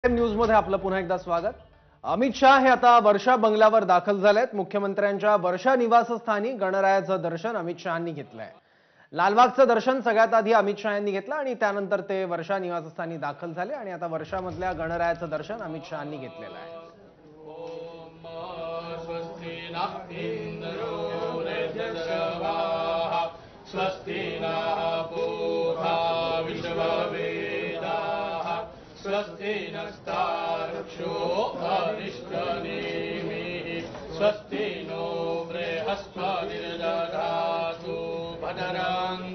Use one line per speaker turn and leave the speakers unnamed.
News मध्ये आपलं पुन्हा एकदा स्वागत। अमित शाह हे आता वर्षा बंगल्यावर दाखल झालेत। मुख्यमंत्र्यांच्या वर्षा निवासस्थानी गणरायाचं दर्शन अमित शहांनी घेतलंय। लालबागचं दर्शन सगळ्यात आधी अमित शाह यांनी घेतलं आणि त्यानंतर ते वर्षा निवासस्थानी दाखल झाले आणि आता वर्षामधल्या गणरायाचं दर्शन अमित शहांनी घेतलेलं आहे।
स्वस्ति नस्तार्क्ष्यो अरिष्टनेमिः स्वस्ति नो बृहस्पतिर्दधातु भद्रं